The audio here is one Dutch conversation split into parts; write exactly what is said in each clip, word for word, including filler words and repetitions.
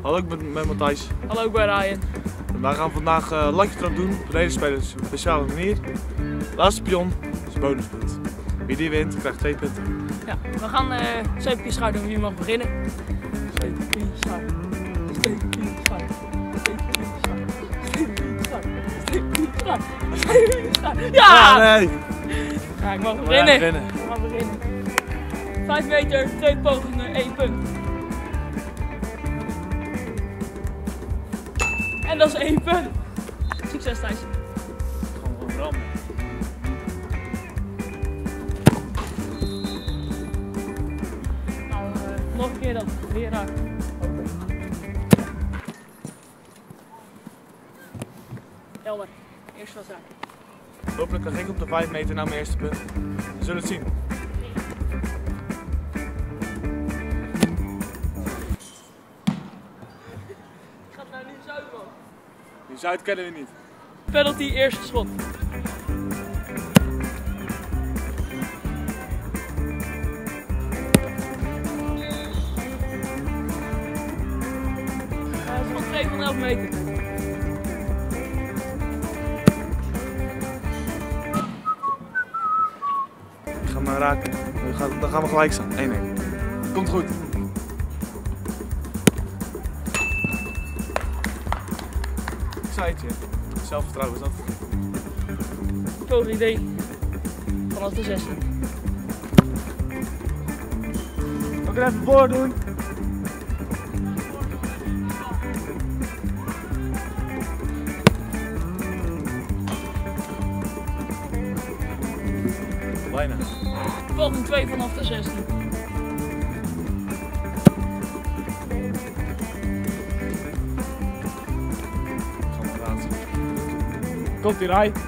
Hallo, ik ben, ben Matthijs. Hallo, ik ben Ryan. En wij gaan vandaag uh, Lucky Trap doen op een spelen op een speciale manier. Laatste pion is een bonuspunt. Wie die wint krijgt twee punten. Ja, we gaan uh, zeven keer schuif doen. Wie mag beginnen? zeven keer schuif. zeven keer schuif. zeven keer schuif. zeven keer schuif. zeven keer schuif. zeven keer schuif. Ja! Ja, nee! Ja, ik mag beginnen. Ja, beginnen. Ik mag beginnen. vijf meter, twee pogingen, één punt. En dat is één punt. Succes, Thijs. Gewoon gewoon rammen. Nou, uh, nog een keer dan. Weer raak. Elmer, eerst wat raak. Hopelijk krijg ik op de vijf meter nou mijn eerste punt. We zullen het zien. Gaat nou nu Zuid, man. Die Zuid kennen we niet. Penalty, eerste schot. Uh, schot twee van elf meter. Ik ga maar raken. Dan gaan, dan gaan we gelijk staan. één één. Komt goed. Ik zei het je. Zelfvertrouwen is dat. Poging D. Vanaf de zestien. Zal ik er even voor doen? Bijna. Poging twee vanaf de zestien. Komt ie, Rai.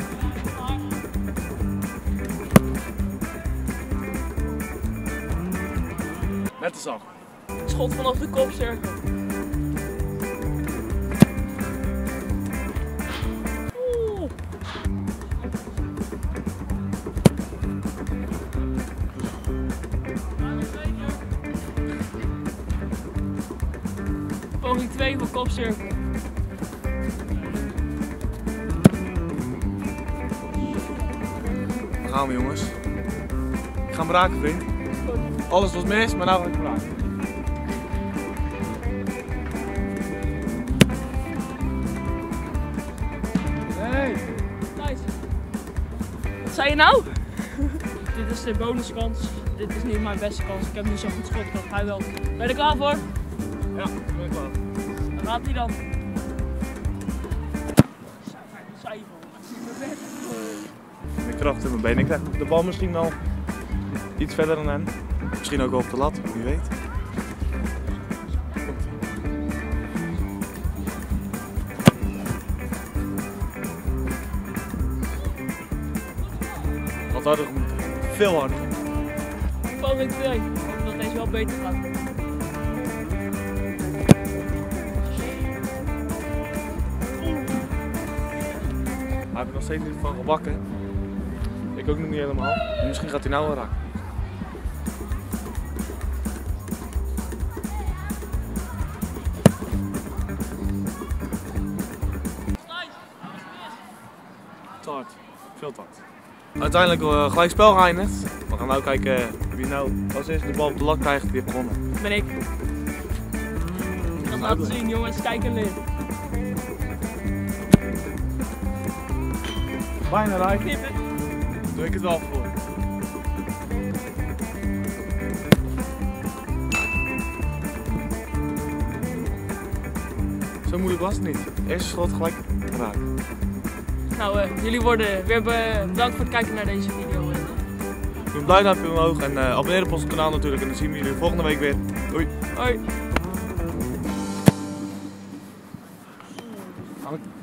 Net als af. Schot vanaf de kopcirkel. Oeh. Poging twee van kopcirkel. Daar gaan we, jongens. Ik ga hem raken, vriend. Alles was mis, maar nou ga ik hem raken. Nee! Nice. Wat zei je nou? Dit is de bonuskans. Dit is niet mijn beste kans. Ik heb nu zo'n goed schot gehad. Hij wel. Ben je er klaar voor? Ja, ik ben klaar. Dan gaat hij dan. Met kracht in mijn benen. Ik krijg de bal misschien wel iets verder dan hen. Misschien ook wel op de lat, wie weet. Wat harder moeten. Veel harder. Poging twee. Ik hoop dat deze wel beter gaat. Hij heeft er nog steeds niet van gebakken. Ik ook nog niet helemaal. Misschien gaat hij nou wel raken. Te hard. Veel te hard. Uiteindelijk uh, gelijk spel geëindigd. We gaan nu kijken uh, wie nou als eerste de bal op de lat krijgt, die heeft gewonnen. Dat ben ik. Ik ga het laten zien, jongens. Kijk en leer. Bijna raak. Knippen. Doe ik het wel voor. Zo moeilijk was het niet. Eerste schot gelijk raken. Nou, uh, jullie worden weer be bedankt voor het kijken naar deze video. Doe een blauw duimpje omhoog en uh, abonneer op ons kanaal natuurlijk. En dan zien we jullie volgende week weer. Doei! Hoi! Gaan we